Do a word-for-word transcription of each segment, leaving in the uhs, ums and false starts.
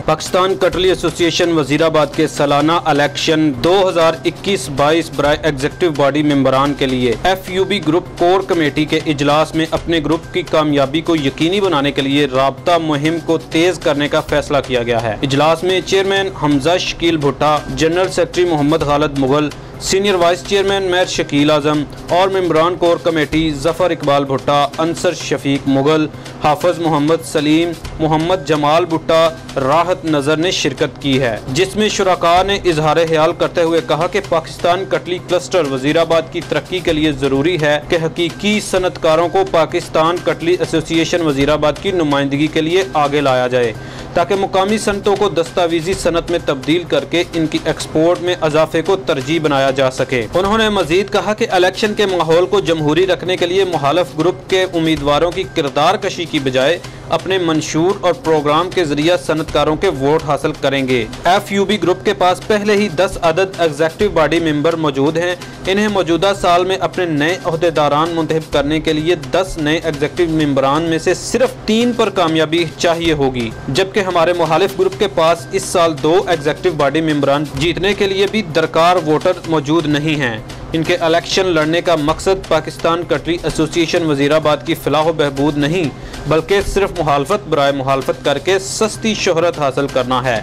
पाकिस्तान कटली एसोसिएशन वजीराबाद के सालाना इलेक्शन दो हज़ार इक्कीस बाईस बराए एग्जीक्यूटिव बॉडी मेंबरान के लिए F U B group core committee के इजलास में अपने ग्रुप की कामयाबी को यकीनी बनाने के लिए राब्ता मुहिम को तेज करने का फैसला किया गया है। इजलास में chairman Hamza Shakeel Bhutta, general secretary Mohammad Khalid Mughal, senior vice chairman mayor Shakeel Azam और मेंबरान कोर कमेटी जफर इकबाल भुट्टा, अंसर शफीक मुगल, हाफिज मोहम्मद सलीम, मोहम्मद जमाल भुट्टा, राहत नजर ने शिरकत की है, जिसमें शुरका ने इजहार ख्याल करते हुए कहा कि पाकिस्तान कटली क्लस्टर वजीराबाद की तरक्की के लिए जरूरी है कि हकीकी सनतकारों को पाकिस्तान कटली एसोसिएशन वजीराबाद की नुमाइंदगी के लिए आगे लाया जाए ताकि मुकामी सनतों को दस्तावेजी सनत में तब्दील करके इनकी एक्सपोर्ट में इजाफे को तरजीह बनाया जा सके। उन्होंने मजीद कहा कि इलेक्शन के माहौल को जमहूरी रखने के लिए मुखालिफ ग्रुप के उम्मीदवारों की किरदार कशी की बजाय अपने मंशूर और प्रोग्राम के जरिए सनतकारों के वोट हासिल करेंगे। एफ यू बी ग्रुप के पास पहले ही दस अदद एग्जीक्यूटिव बॉडी मेंबर मौजूद हैं। इन्हें मौजूदा साल में अपने नए अहदेदारान मुंतखब करने के लिए दस नए एग्जीक्यूटिव मेंबरान में से सिर्फ तीन पर कामयाबी चाहिए होगी, जबकि हमारे मुखालिफ ग्रुप के पास इस साल दो एग्जीक्यूटिव बॉडी मेंबरान जीतने के लिए भी दरकार वोटर मौजूद नहीं हैं। इनके इलेक्शन लड़ने का मकसद पाकिस्तान कटली एसोसिएशन वजीराबाद की फलाह बहबूद नहीं बल्कि सिर्फ मुखालफत बराए मुखालफत करके सस्ती शोहरत हासिल करना है।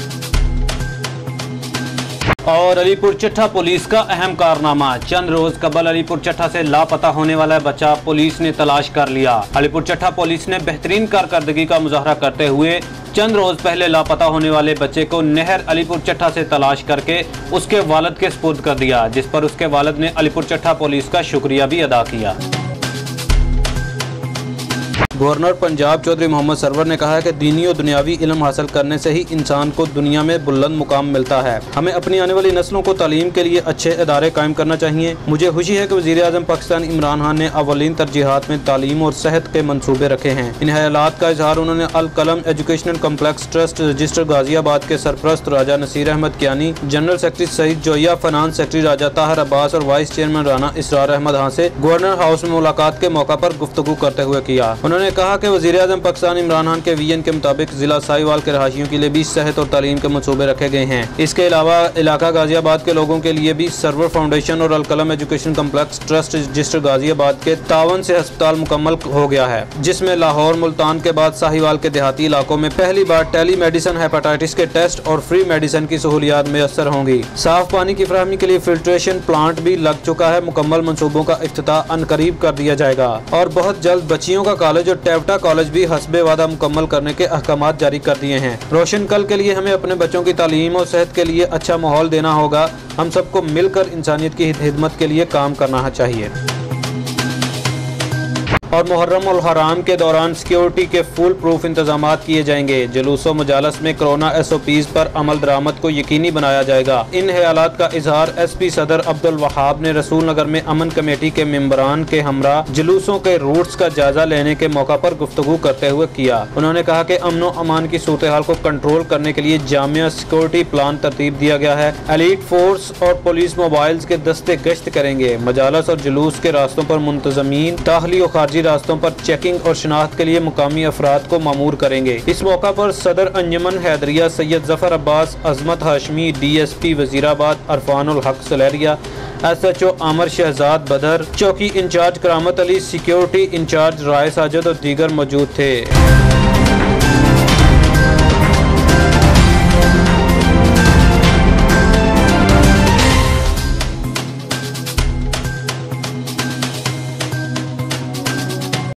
और अलीपुर चट्ठा पुलिस का अहम कारनामा, चंद रोज कबल अलीपुर चट्ठा से लापता होने वाला बच्चा पुलिस ने तलाश कर लिया। अलीपुर चट्ठा पुलिस ने बेहतरीन कारकर्दगी का मुजाहरा करते हुए चंद रोज पहले लापता होने वाले बच्चे को नहर अलीपुर चट्ठा से तलाश करके उसके वालिद के सुपुर्द कर दिया, जिस पर उसके वालिद ने अलीपुर चट्ठा पुलिस का शुक्रिया भी अदा किया। गवर्नर पंजाब चौधरी मोहम्मद सरवर ने कहा है कि दीनी और दुनियावी इल्म हासिल करने से ही इंसान को दुनिया में बुलंद मुकाम मिलता है। हमें अपनी आने वाली नस्लों को तालीम के लिए अच्छे इदारे कायम करना चाहिए। मुझे खुशी है कि वज़ीर आज़म पाकिस्तान इमरान खान ने अवलीन तरजीहात में तालीम और सेहत के मनसूबे रखे हैं। इन ख्यालात का इजहार उन्होंने Al Qalam educational complex trust register Ghaziabad के सरपरस्त Raja Naseer Ahmed Kiyani, general secretary Saeed Joya, finance secretary Raja Tahir Abbas और वाइस चेयरमैन राना इसरार अहमद खान से गवर्नर हाउस में मुलाकात के मौका पर गुफ्तगू करते हुए किया। उन्होंने कहा कि वज़ीर आज़म पाकिस्तान इमरान खान के विजन के मुताबिक जिला साहिवाल के रहायशियों के लिए भी सेहत और तालीम के मंसूबे रखे गए हैं। इसके अलावा इलाका गाजियाबाद के लोगों के लिए भी सरवर फाउंडेशन और Alqalam education complex trust register Ghaziabad के तावन से अस्पताल मुकम्मल हो गया है, जिसमें लाहौर मुल्तान के बाद साहिवाल के देहाती इलाकों में पहली बार टेली मेडिसिन हेपेटाइटिस के टेस्ट और फ्री मेडिसिन की सहूलियात मैसर होंगी। साफ पानी की फराहमी के लिए फिल्ट्रेशन प्लांट भी लग चुका है। मुकम्मल मंसूबों का इफ्तिताह अनकरीब कर दिया जाएगा और बहुत जल्द बच्चियों का कॉलेज और टेवटा कॉलेज भी हस्बे वादा मुकम्मल करने के अहकामात जारी कर दिए हैं। रोशन कल के लिए हमें अपने बच्चों की तालीम और सेहत के लिए अच्छा माहौल देना होगा। हम सबको मिलकर इंसानियत की खिदमत के लिए काम करना चाहिए। और मुहर्रम और हराम के दौरान सिक्योरिटी के फुल प्रूफ इंतजाम किए जाएंगे। जुलूसों मजालस में कोरोना एस ओ पीज़ पर अमल दरामद को यकीनी बनाया जाएगा। इन ख्यालात का इजहार एस पी सदर अब्दुल वहाब ने रसूल नगर में अमन कमेटी के मेंबरान के हमरा जुलूसों के रूट्स का जायजा लेने के मौका पर गुफ्तगू करते हुए किया। उन्होंने कहा कि अमन अमान की सूरत हाल को कंट्रोल करने के लिए जामिया सिक्योरिटी प्लान तरतीब दिया गया है। एलीट फोर्स और पुलिस मोबाइल्स के दस्ते गश्त करेंगे। मजालस और जुलूस के रास्तों पर मुंतजमीन दाखिली और खारजी रास्तों पर चेकिंग और शिनाख्त के लिए मुकामी अफराद को मामूर करेंगे। इस मौका पर सदर Anjuman Haideria Syed Zafar Abbas, Azmat Hashmi, D S P Wazirabad Irfanul Haq Saleria, S H O आमर शहजाद बदर, चौकी in charge Karamat Ali, security in charge Rai Sajid और दीगर मौजूद थे।